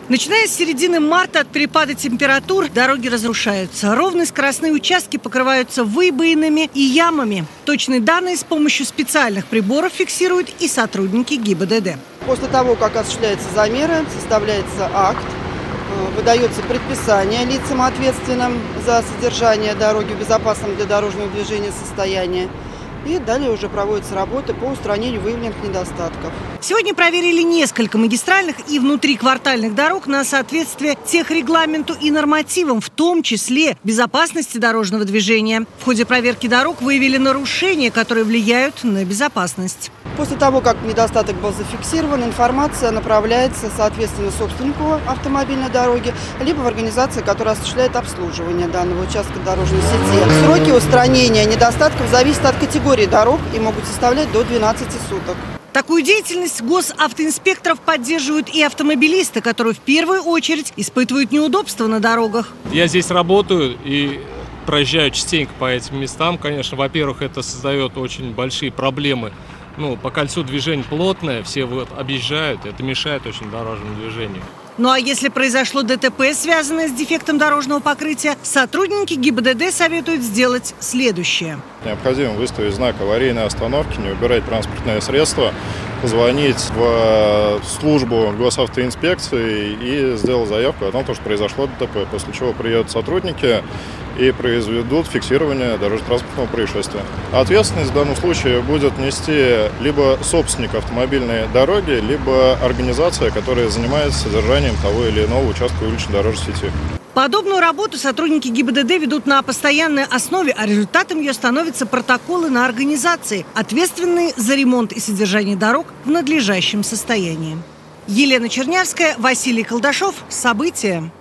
Начиная с середины марта от перепада температур дороги разрушаются. Ровные скоростные участки покрываются выбоинами и ямами. Точные данные с помощью специальных приборов фиксируют и сотрудники ГИБДД. После того, как осуществляются замеры, составляется акт, выдается предписание лицам, ответственным за содержание дороги в безопасном для дорожного движения состоянии. И далее уже проводятся работы по устранению выявленных недостатков. Сегодня проверили несколько магистральных и внутриквартальных дорог на соответствие техрегламенту и нормативам, в том числе безопасности дорожного движения. В ходе проверки дорог выявили нарушения, которые влияют на безопасность. После того, как недостаток был зафиксирован, информация направляется, соответственно, собственнику автомобильной дороги, либо в организацию, которая осуществляет обслуживание данного участка дорожной сети. Сроки устранения недостатков зависят от категории дорог и могут составлять до 12 суток. Такую деятельность госавтоинспекторов поддерживают и автомобилисты, которые в первую очередь испытывают неудобства на дорогах. Я здесь работаю и проезжаю частенько по этим местам. Конечно, во-первых, это создает очень большие проблемы. По кольцу движение плотное, все объезжают, это мешает очень дорожному движению. Ну а если произошло ДТП, связанное с дефектом дорожного покрытия, сотрудники ГИБДД советуют сделать следующее. Необходимо выставить знак аварийной остановки, не убирать транспортное средство, позвонить в службу госавтоинспекции и сделать заявку о том, что произошло ДТП, после чего приедут сотрудники и произведут фиксирование дорожно-транспортного происшествия. Ответственность в данном случае будет нести либо собственник автомобильной дороги, либо организация, которая занимается содержанием того или иного участка уличной дорожной сети. Подобную работу сотрудники ГИБДД ведут на постоянной основе, а результатом ее становятся протоколы на организации, ответственные за ремонт и содержание дорог в надлежащем состоянии. Елена Чернявская, Василий Колдашов. События.